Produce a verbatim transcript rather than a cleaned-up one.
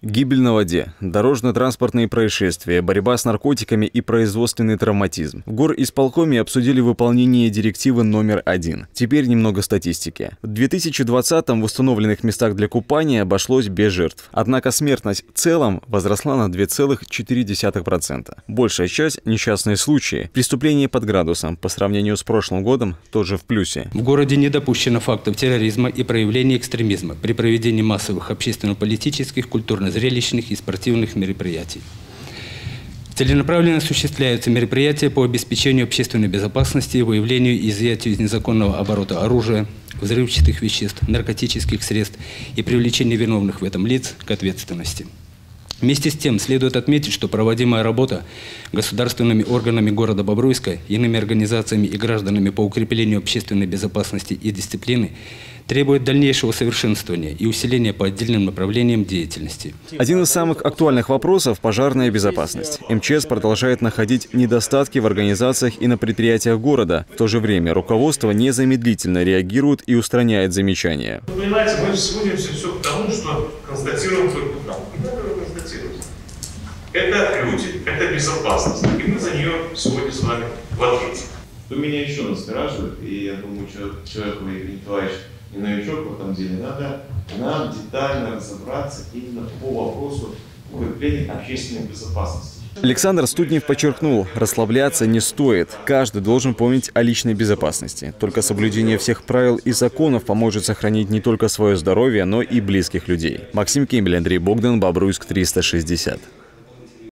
Гибель на воде, дорожно-транспортные происшествия, борьба с наркотиками и производственный травматизм. В горисполкоме обсудили выполнение директивы номер один. Теперь немного статистики. В две тысячи двадцатом в установленных местах для купания обошлось без жертв. Однако смертность в целом возросла на две целых четыре десятых процента. Большая часть – несчастные случаи. Преступления под градусом. По сравнению с прошлым годом тоже в плюсе. В городе не допущено фактов терроризма и проявления экстремизма при проведении массовых общественно-политических, культурно зрелищных и спортивных мероприятий. Целенаправленно осуществляются мероприятия по обеспечению общественной безопасности, выявлению и изъятию из незаконного оборота оружия, взрывчатых веществ, наркотических средств и привлечению виновных в этом лиц к ответственности. Вместе с тем следует отметить, что проводимая работа государственными органами города Бобруйска, иными организациями и гражданами по укреплению общественной безопасности и дисциплины требует дальнейшего совершенствования и усиления по отдельным направлениям деятельности. Один из самых актуальных вопросов – пожарная безопасность. эм че эс продолжает находить недостатки в организациях и на предприятиях города. В то же время руководство незамедлительно реагирует и устраняет замечания. Вы понимаете, мы сводимся все к тому, что констатируем только там. Это люди, это безопасность, и мы за нее сегодня с вами в ответе. Что меня еще настораживает, и я думаю, человек, человек Евгений Николаевич не новичок в этом деле, надо нам детально разобраться именно по вопросу укрепления общественной безопасности. Александр Студнев подчеркнул, расслабляться не стоит. Каждый должен помнить о личной безопасности. Только соблюдение всех правил и законов поможет сохранить не только свое здоровье, но и близких людей. Максим Кембель, Андрей Богдан, Бобруйск триста шестьдесят.